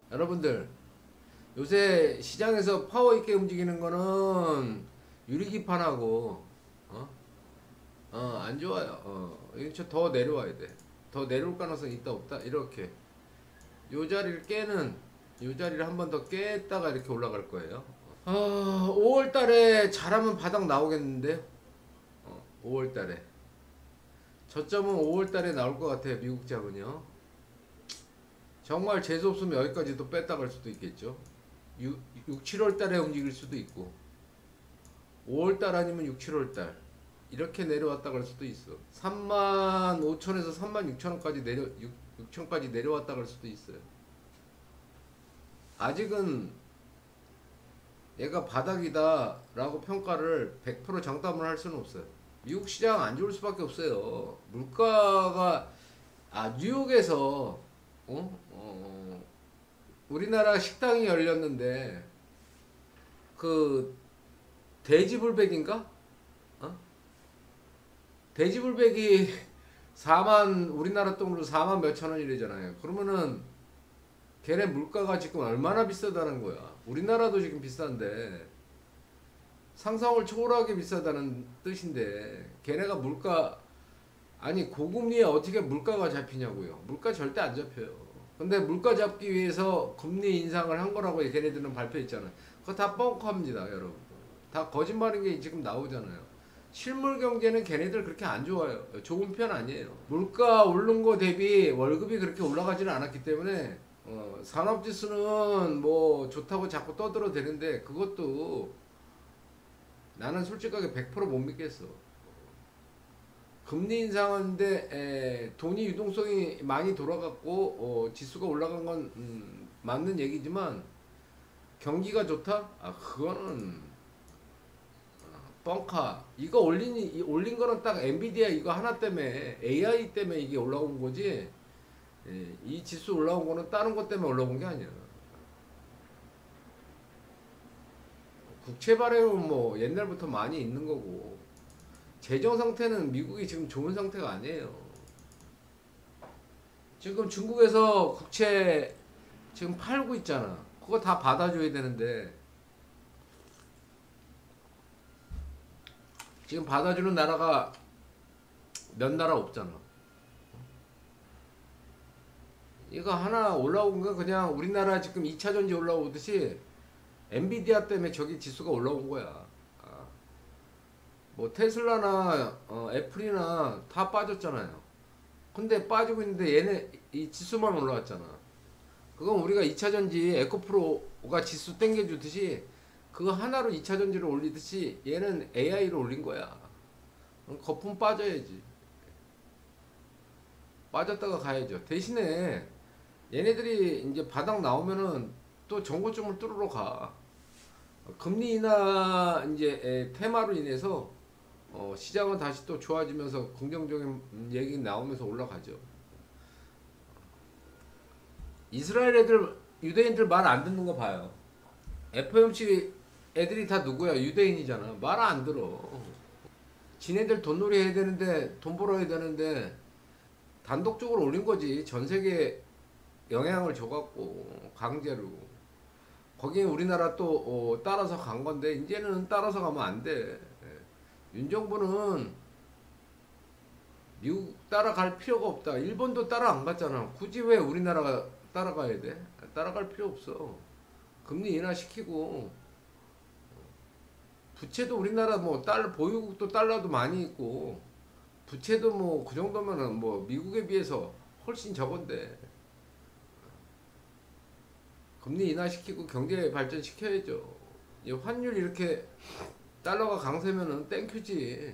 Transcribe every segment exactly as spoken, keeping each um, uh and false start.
여러분들 요새 시장에서 파워 있게 움직이는 거는 유리기판하고 어? 어, 안 좋아요. 어, 이거 더 내려와야 돼. 더 내려올 가능성이 있다 없다 이렇게 요 자리를 깨는 요 자리를 한 번 더 깼다가 이렇게 올라갈 거예요. 어, 오월 달에 잘하면 바닥 나오겠는데 어, 오월 달에 저점은 오월 달에 나올 것 같아요. 미국 잡은요. 정말 재수 없으면 여기까지도 뺐다 갈 수도 있겠죠. 육, 칠월 달에 움직일 수도 있고 오월 달 아니면 육, 칠월 달 이렇게 내려왔다 갈 수도 있어. 삼만 오천에서 삼만 육천 원까지 내려 육, 육천까지 내려왔다 갈 수도 있어요. 아직은 얘가 바닥이다 라고 평가를 백 퍼센트 장담을 할 수는 없어요. 미국 시장 안 좋을 수밖에 없어요. 물가가 아 뉴욕에서 어? 어, 우리나라 식당이 열렸는데 그 돼지불백인가? 어? 돼지불백이 사만 우리나라 돈으로 사만 몇천 원이래잖아요. 그러면은 걔네 물가가 지금 얼마나 비싸다는 거야. 우리나라도 지금 비싼데 상상을 초월하게 비싸다는 뜻인데 걔네가 물가 아니 고금리에 어떻게 물가가 잡히냐고요. 물가 절대 안 잡혀요. 근데 물가 잡기 위해서 금리 인상을 한 거라고 걔네들은 발표했잖아요. 그거 다 뻥커입니다 여러분. 다 거짓말인 게 지금 나오잖아요. 실물 경제는 걔네들 그렇게 안 좋아요. 좋은 편 아니에요. 물가 오른 거 대비 월급이 그렇게 올라가지는 않았기 때문에 어, 산업지수는 뭐 좋다고 자꾸 떠들어대는데 그것도 나는 솔직하게 백 퍼센트 못 믿겠어. 금리 인상하는데 에, 돈이 유동성이 많이 돌아갔고 어, 지수가 올라간 건 음, 맞는 얘기지만 경기가 좋다? 아 그거는 뻥카. 이거 올린 이- 올린 거는 딱 엔비디아 이거 하나 때문에 에이아이 때문에 이게 올라온 거지. 예, 이 지수 올라온 거는 다른 것 때문에 올라온 게 아니야. 국채 발행은 뭐 옛날부터 많이 있는 거고 재정 상태는 미국이 지금 좋은 상태가 아니에요. 지금 중국에서 국채 지금 팔고 있잖아. 그거 다 받아줘야 되는데 지금 받아주는 나라가 몇 나라 없잖아. 이거 하나 올라온 건 그냥 우리나라 지금 이 차 전지 올라오듯이 엔비디아 때문에 저기 지수가 올라온 거야. 아, 뭐 테슬라나 어, 애플이나 다 빠졌잖아요. 근데 빠지고 있는데 얘네 이 지수만 올라왔잖아. 그건 우리가 이 차 전지 에코프로가 지수 땡겨주듯이 그거 하나로 이 차 전지를 올리듯이 얘는 에이아이를 올린 거야. 그럼 거품 빠져야지. 빠졌다가 가야죠. 대신에 얘네들이 이제 바닥 나오면은 또 전고점을 뚫으러 가. 금리 인하 이제 테마로 인해서 어 시장은 다시 또 좋아지면서 긍정적인 얘기 나오면서 올라가죠. 이스라엘 애들 유대인들 말 안 듣는 거 봐요. 에프오엠씨 애들이 다 누구야? 유대인이잖아. 말 안 들어. 지네들 돈놀이 해야 되는데 돈 벌어야 되는데 단독적으로 올린 거지. 전 세계에 영향을 줘갖고 강제로. 거기에 우리나라 또 어, 따라서 간 건데 이제는 따라서 가면 안 돼. 예. 윤정부는 미국 따라갈 필요가 없다. 일본도 따라 안 갔잖아. 굳이 왜 우리나라가 따라가야 돼? 따라갈 필요 없어. 금리 인하 시키고 부채도 우리나라 뭐 달러 보유국도 달러도 많이 있고 부채도 뭐 그 정도면은 뭐 미국에 비해서 훨씬 적은데 금리 인하시키고 경제 발전시켜야죠. 이 환율 이렇게 달러가 강세면은 땡큐지.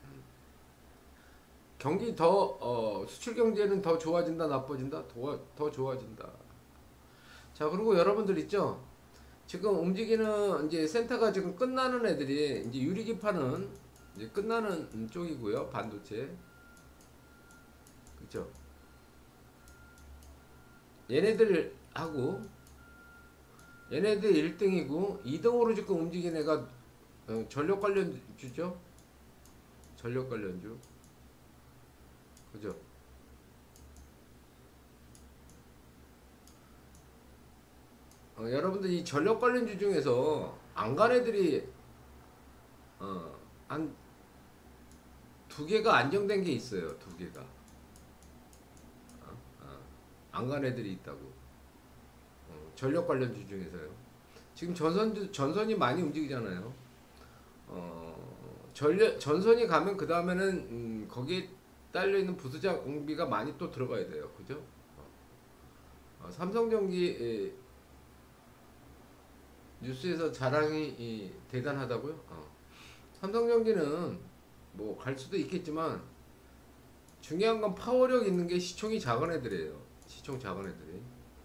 경기 더 어, 수출 경제는 더 좋아진다 나빠진다 더, 더 좋아진다. 자 그리고 여러분들 있죠. 지금 움직이는 이제 센터가 지금 끝나는 애들이 이제 유리기판은 이제 끝나는 쪽이고요. 반도체 그죠. 얘네들하고 얘네들 일 등이고 이 등으로 지금 움직인 애가 어, 전력 관련주죠. 전력 관련주 그죠. 어, 여러분들 이 전력 관련주 중에서 안 간 애들이 어, 한 두 개가 안정된 게 있어요. 두 개가 어? 어, 안 간 애들이 있다고. 어, 전력 관련주 중에서요. 지금 전선 전선이 많이 움직이잖아요. 어, 전력 전선이 가면 그 다음에는 음, 거기에 딸려 있는 부수장비가 많이 또 들어가야 돼요. 그죠? 어, 어, 삼성전기 에, 뉴스에서 자랑이 이, 대단하다고요? 어. 삼성전기는 뭐 갈 수도 있겠지만 중요한 건 파워력 있는 게 시총이 작은 애들이에요. 시총 작은 애들이.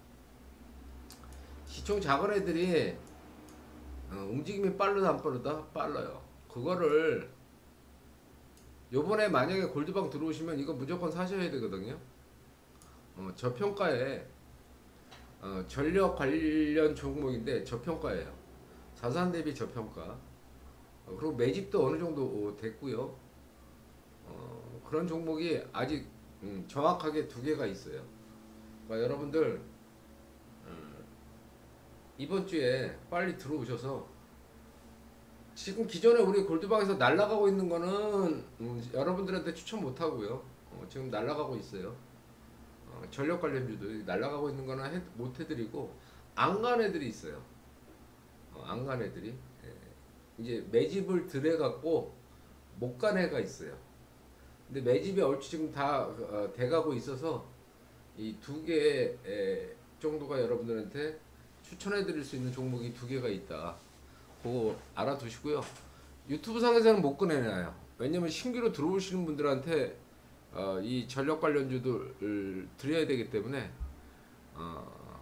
시총 작은 애들이 어, 움직임이 빠르다 안 빠르다? 빨라요. 그거를 요번에 만약에 골드방 들어오시면 이거 무조건 사셔야 되거든요. 어, 저평가에 어, 전력 관련 종목인데 저평가예요. 자산 대비 저평가. 어, 그리고 매집도 어느 정도 어, 됐고요. 어, 그런 종목이 아직 음, 정확하게 두 개가 있어요. 그러니까 여러분들 음, 이번 주에 빨리 들어오셔서 지금 기존에 우리 골드방에서 날아가고 있는 거는 음, 여러분들한테 추천 못 하고요. 어, 지금 날아가고 있어요. 어, 전력 관련주도 날아가고 있는 거는 해, 못 해드리고 안 간 애들이 있어요. 어, 안 간 애들이 예. 이제 매집을 들여 갖고 못 간 애가 있어요. 근데 매집이 얼추 지금 다 어, 돼가고 있어서 이 두 개 정도가 여러분들한테 추천해드릴 수 있는 종목이 두 개가 있다. 그거 알아두시고요. 유튜브 상에서는 못 꺼내놔요. 왜냐면 신규로 들어오시는 분들한테 어, 이 전력 관련주들을 드려야 되기 때문에 어,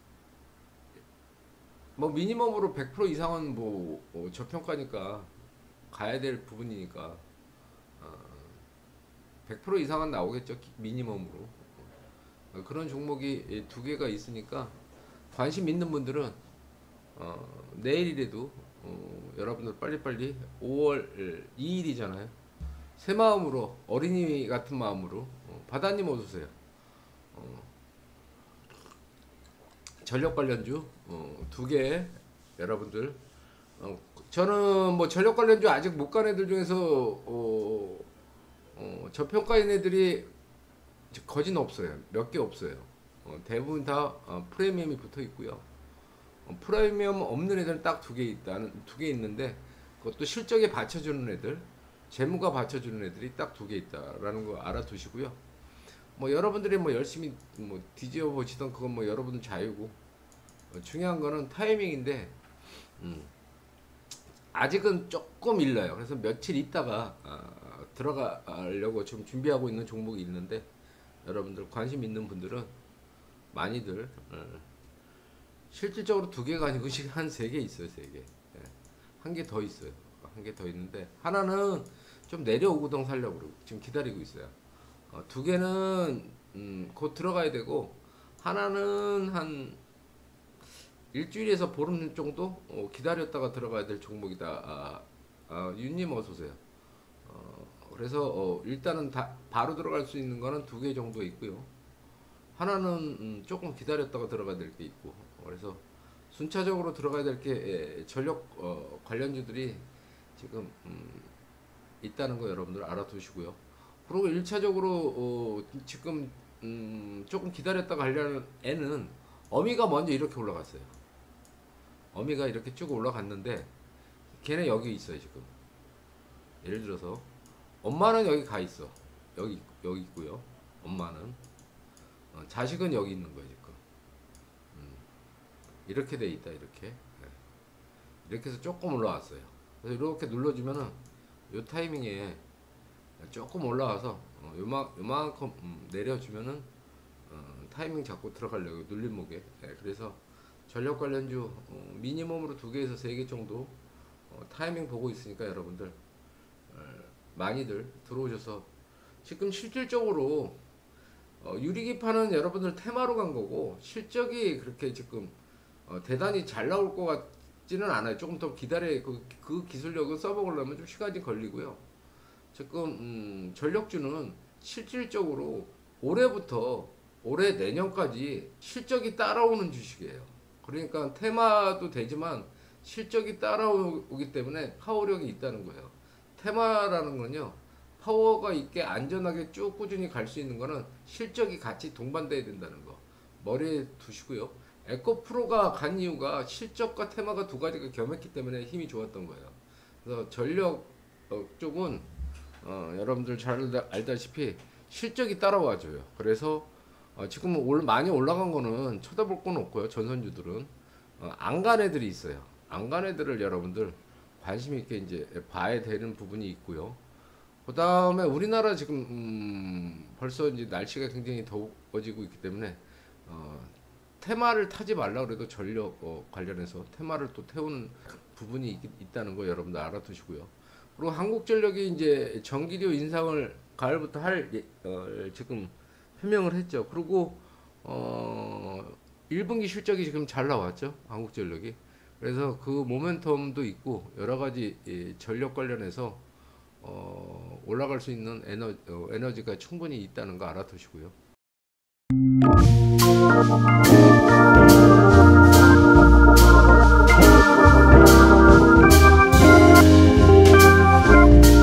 뭐 미니멈으로 백 퍼센트 이상은 뭐 어, 저평가니까 가야 될 부분이니까 어, 백 퍼센트 이상은 나오겠죠. 미니멈으로. 어, 그런 종목이 두 개가 있으니까 관심 있는 분들은 어, 내일이라도 어, 여러분들 빨리빨리 오월 이일이잖아요. 새 마음으로 어린이 같은 마음으로 어, 바다님 어서오세요. 어, 전력 관련주 어, 두 개 여러분들 어, 저는 뭐 전력 관련주 아직 못 간 애들 중에서 어, 어, 저평가인 애들이 거진 없어요. 몇 개 없어요. 어, 대부분 다 어, 프리미엄이 붙어 있고요. 어, 프리미엄 없는 애들은 딱 두 개 있다는 두 개 있는데 그것도 실적에 받쳐주는 애들, 재무가 받쳐주는 애들이 딱 두 개 있다라는 거 알아두시고요. 뭐 여러분들이 뭐 열심히 뭐 뒤집어 보시던 그건 뭐 여러분들 자유고 어, 중요한 거는 타이밍인데 음, 아직은 조금 일러요. 그래서 며칠 있다가 아, 들어가려고 좀 준비하고 있는 종목이 있는데 여러분들 관심 있는 분들은 많이들 어, 실질적으로 두 개가 아니고 한 세 개 있어요. 세 개. 예. 한 개 더 있어요. 한 개 더 있는데 하나는 좀 내려오고동 살려고 그러고 지금 기다리고 있어요. 어, 두 개는 음, 곧 들어가야 되고 하나는 한 일주일에서 보름 정도 어, 기다렸다가 들어가야 될 종목이다. 아, 아, 윤님 어서 오세요. 어, 그래서 어, 일단은 다, 바로 들어갈 수 있는 거는 두 개 정도 있고요. 하나는 음, 조금 기다렸다가 들어가야 될 게 있고 그래서 순차적으로 들어가야 될 게 전력 어, 관련주들이 지금 음, 있다는 거 여러분들 알아두시고요. 그리고 일 차적으로 어, 지금 음, 조금 기다렸다가 하려는 애는 어미가 먼저 이렇게 올라갔어요. 어미가 이렇게 쭉 올라갔는데 걔는 여기 있어요 지금. 예를 들어서 엄마는 여기 가 있어. 여기 여기 있고요. 엄마는 어, 자식은 여기 있는 거예요 지금. 음, 이렇게 돼 있다 이렇게. 네. 이렇게 해서 조금 올라왔어요. 그래서 이렇게 눌러주면은 요 타이밍에 조금 올라와서 어, 요만 요만큼 음, 내려주면은 어, 타이밍 잡고 들어가려고 눌림목에. 네, 그래서 전력 관련주 어, 미니멈으로 두 개에서 세 개 정도 어, 타이밍 보고 있으니까 여러분들 어, 많이들 들어오셔서 지금 실질적으로 어, 유리기판은 여러분들 테마로 간 거고 실적이 그렇게 지금 어, 대단히 잘 나올 것 같지는 않아요. 조금 더 기다려 그, 그 기술력을 써보려면 좀 시간이 걸리고요. 지금 음, 전력주는 실질적으로 올해부터 올해 내년까지 실적이 따라오는 주식이에요. 그러니까 테마도 되지만 실적이 따라오기 때문에 파워력이 있다는 거예요. 테마라는 건요, 파워가 있게 안전하게 쭉 꾸준히 갈 수 있는 거는 실적이 같이 동반돼야 된다는 거 머리에 두시고요. 에코프로가 간 이유가 실적과 테마가 두 가지가 겸했기 때문에 힘이 좋았던 거예요. 그래서 전력 어, 쪽은 어, 여러분들 잘 알다시피 실적이 따라와줘요. 그래서 어, 지금 올, 많이 올라간 거는 쳐다볼 건 없고요. 전선주들은 어, 안 간 애들이 있어요. 안 간 애들을 여러분들 관심 있게 이제 봐야 되는 부분이 있고요. 그 다음에 우리나라 지금 음, 벌써 이제 날씨가 굉장히 더워지고 있기 때문에 어, 테마를 타지 말라 그래도 전력 어, 관련해서 테마를 또 태우는 부분이 있, 있다는 거 여러분들 알아두시고요. 그리고 한국전력이 이제 전기료 인상을 가을부터 할 예, 어, 지금 표명을 했죠. 그리고 어, 일 분기 실적이 지금 잘 나왔죠. 한국전력이. 그래서 그 모멘텀도 있고 여러 가지 예, 전력 관련해서 어, 올라갈 수 있는 에너, 어, 에너지가 충분히 있다는 거 알아두시고요.